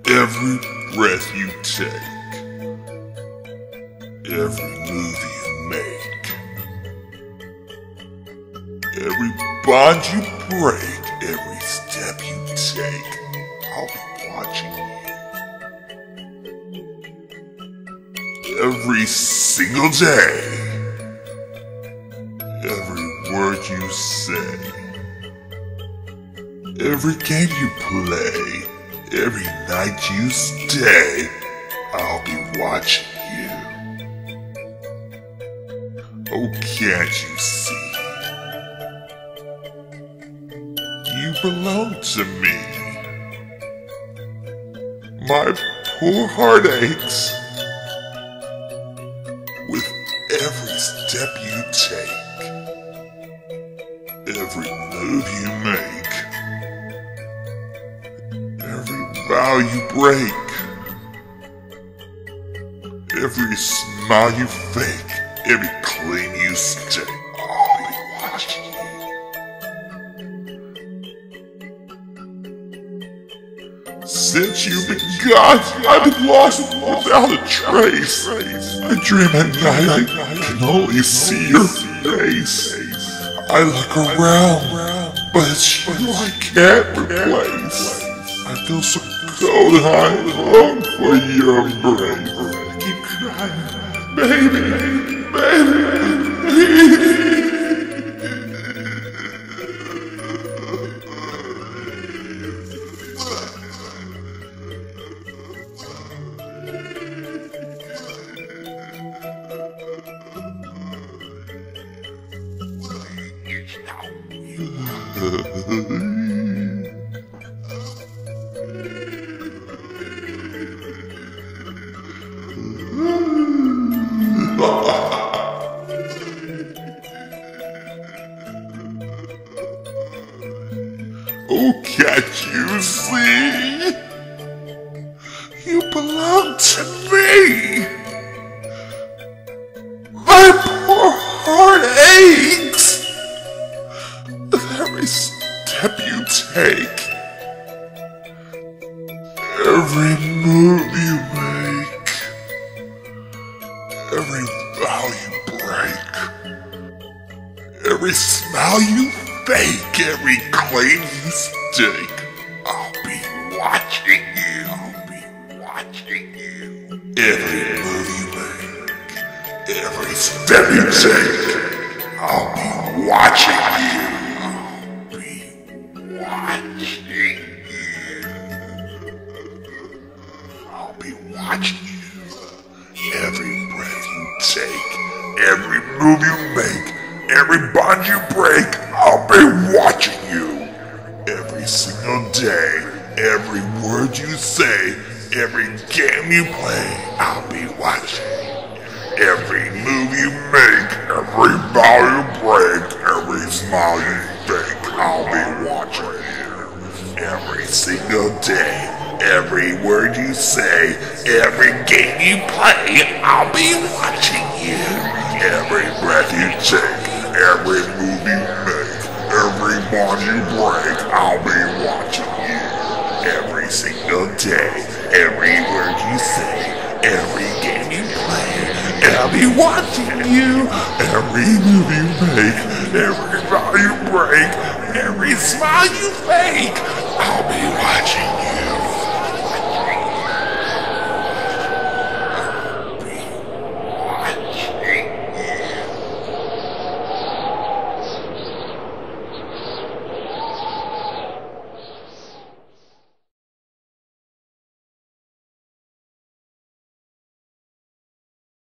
Every breath you take, every move you make, every bond you break, every step you take, I'll be watching you. Every single day, every word you say, every game you play, every night you stay, I'll be watching you. Oh, can't you see? You belong to me. My poor heart aches with every step you take, every move you make, every vow you break, every smile you fake, every claim you stake, I'll be watching you. Since you've been gone, I've been lost without a trace. I dream at night, I can only see your face. I look around, but it's you I can't replace. I feel so cold and I long for your embrace. I keep crying, baby, baby. Oh, can't you see? You belong to me. My poor heart aches with every step you take, every move you make, every vow you break, every smile you fake, every claim you stake. I'll be watching you. I'll be watching you. Every move you make, every step you take, I'll be watching you. I'll be watching you. I'll be watching you. Every breath you take, every move you make, every bond you break, I'll be watching you. Every single day, every word you say, every game you play, I'll be watching. Every move you make, every vow you break, every smile you fake, I'll be watching you. Every single day, every word you say, every game you play, I'll be watching you. Every breath you take, every move you make, every bond you break, I'll be watching you. Every single day, every word you say, every game you play, I'll be watching you. Every move you make, every vow you break, every smile you fake, I'll be watching you.